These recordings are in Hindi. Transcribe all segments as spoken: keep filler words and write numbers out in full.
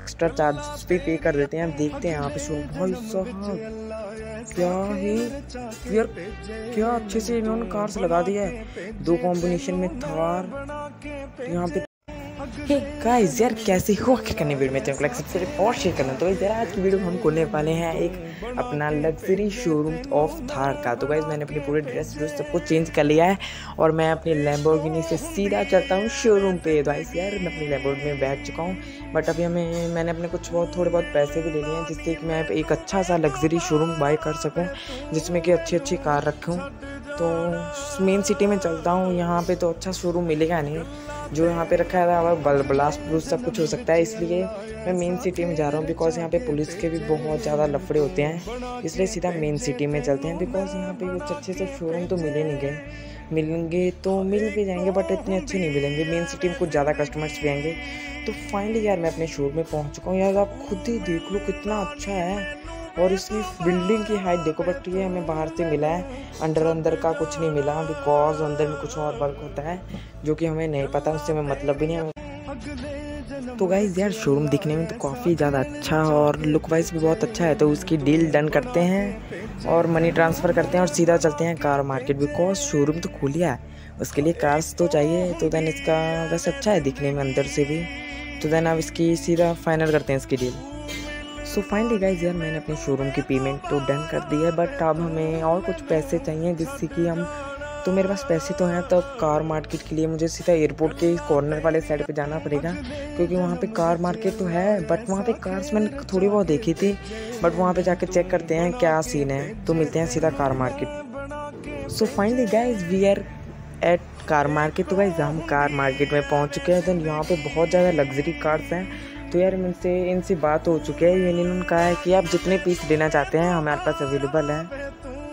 एक्स्ट्रा चार्ज पे पे कर देते हैं। देखते हैं यहाँ पे शोरूम, भाई साहब क्या ही यार, क्या अच्छे से इन्होंने कार्स लगा दिया है, दो कॉम्बिनेशन में थार यहाँ पे। हे गाइस यार कैसे हो, क्या करने वीडियो में चैनल को सब्सक्राइब और शेयर करना। तो गाइस यार आज की वीडियो हम खोलने वाले हैं एक अपना लग्जरी शोरूम ऑफ थार का। तो गाइस मैंने अपनी पूरे ड्रेस ड्रेस सब कुछ चेंज कर लिया है और मैं अपनी लैम्बोर्गिनी से सीधा चलता हूँ शोरूम पे। तो गाइस यार मैं अपनी लैम्बोर्गिनी में बैठ चुका हूँ, बट अभी हमें मैंने अपने कुछ बहुत थोड़े बहुत पैसे भी ले लिए हैं जिससे कि मैं एक अच्छा सा लग्जरी शोरूम बाय कर सकूँ जिसमें कि अच्छी अच्छी कार रखूँ। तो मेन सिटी में चलता हूँ, यहाँ पे तो अच्छा शोरूम मिलेगा नहीं, जो यहाँ पे रखा है बल ब्लास्ट ब्लूस्ट सब कुछ हो सकता है, इसलिए मैं मेन सिटी में जा रहा हूँ। बिकॉज यहाँ पे पुलिस के भी बहुत ज़्यादा लफड़े होते हैं, इसलिए सीधा मेन सिटी में चलते हैं। बिकॉज यहाँ पे कुछ अच्छे से शोरूम तो मिले नहीं गए, मिलेंगे तो मिल भी जाएंगे बट इतने अच्छे नहीं मिलेंगे। मेन सिटी में कुछ ज़्यादा कस्टमर्स भी आएंगे। तो फाइनली यार मैं अपने शोरूम में पहुँच चुका हूँ। यार आप खुद ही देख लो कितना अच्छा है, और इसकी बिल्डिंग की हाइट देखो। बट ये हमें बाहर से मिला है, अंदर अंदर का कुछ नहीं मिला, बिकॉज अंदर में कुछ और वर्क होता है जो कि हमें नहीं पता, उससे हमें मतलब भी नहीं है। तो गाइस यार शोरूम दिखने में तो काफ़ी ज़्यादा अच्छा और लुक वाइज भी बहुत अच्छा है। तो उसकी डील डन करते हैं और मनी ट्रांसफ़र करते हैं और सीधा चलते हैं कार मार्केट। बिकॉज शोरूम तो खुल गया है, उसके लिए कार्स तो चाहिए। तो देन इसका वैसे अच्छा है दिखने में अंदर से भी। तो देन अब इसकी सीधा फाइनल करते हैं इसकी डील। सो फाइनली गाइज यार मैंने अपने शोरूम की पेमेंट तो डन कर दी है, बट अब हमें और कुछ पैसे चाहिए जिससे कि हम, तो मेरे पास पैसे तो हैं। तो कार मार्केट के लिए मुझे सीधा एयरपोर्ट के कॉर्नर वाले साइड पे जाना पड़ेगा, क्योंकि वहाँ पे कार मार्केट तो है बट वहाँ पे कार्स मैंने थोड़ी बहुत देखी थी, बट वहाँ पे जाकर चेक करते हैं क्या सीन है। तो मिलते हैं सीधा car market. So finally guys we are at car market. तो गाइज हम कार मार्केट में पहुँच चुके हैं। देन यहाँ पे बहुत ज़्यादा लग्जरी कार्स हैं। तो यार इनसे इनसे बात हो चुकी है, इन्होंने कहा है कि आप जितने पीस लेना चाहते हैं हमारे पास अवेलेबल है।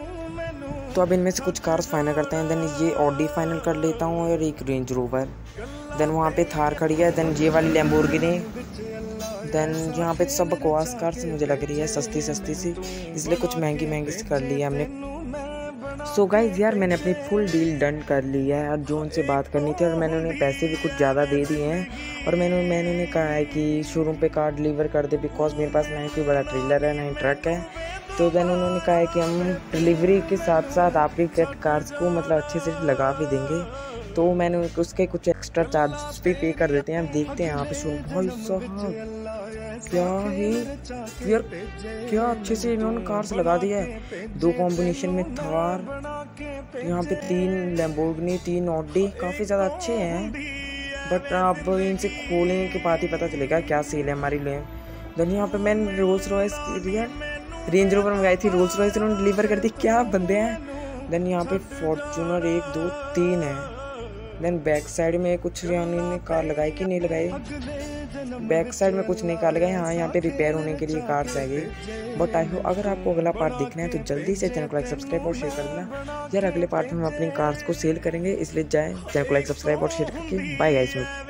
तो अब इनमें से कुछ कार्स फाइनल करते हैं। देन ये ऑडी फाइनल कर लेता हूँ और एक रेंज रोवर। देन वहाँ पे थार खड़ी है। देन ये वाली लैम्बोर्गिनी। देन यहाँ पे सब बकवास कार्स मुझे लग रही है, सस्ती सस्ती सी, इसलिए कुछ महंगी महंगी सी कर ली है हमने। सो so गाइज यार मैंने अपनी फुल डील डन कर ली है और जो उनसे बात करनी थी, और मैंने उन्हें पैसे भी कुछ ज़्यादा दे दिए हैं। और मैंने मैंने उन्हें कहा है कि शोरूम पे कार डिलीवर कर दे, बिकॉज मेरे पास ना ही कोई बड़ा ट्रेलर है ना ही ट्रक है। तो देन उन्होंने कहा है कि हम डिलीवरी के साथ साथ आपके कार्स को मतलब अच्छे से लगा भी देंगे। तो मैंने उसके कुछ एक्स्ट्रा चार्ज भी पे कर देते हैं। अब देखते हैं यहाँ पे शोरूम, भाई साहब क्या ही यार, क्या अच्छे से इन्होंने कार्स लगा दिया है, दो कॉम्बिनेशन में थार, यहाँ पे तीन लैम्बोर्गिनी, तीन ऑडी, काफ़ी ज़्यादा अच्छे हैं। बट अब इनसे खोलने के बाद ही पता चलेगा क्या सेल है हमारी लिए। देन यहाँ पे मैंने रोल्स रॉयस यार रेंज रोवर मंगाई थी, रोल्स रॉयस इन्होंने डिलीवर कर दी, क्या बंदे हैं। देन यहाँ पे फॉर्चूनर एक दो तीन है। देन बैक साइड में कुछ ने कार लगाई कि नहीं लगाई, बैक साइड में कुछ नहीं कार लगाई। हाँ यहाँ पे रिपेयर होने के लिए कार्स आएगी। बट आई होप अगर आपको अगला पार्ट देखना है तो जल्दी से चैनल को लाइक सब्सक्राइब और शेयर कर देना। यार अगले पार्ट में हम अपनी कार्स को सेल करेंगे, इसलिए जाएं चैनल को लाइक सब्सक्राइब और शेयर करके बाय गाइस।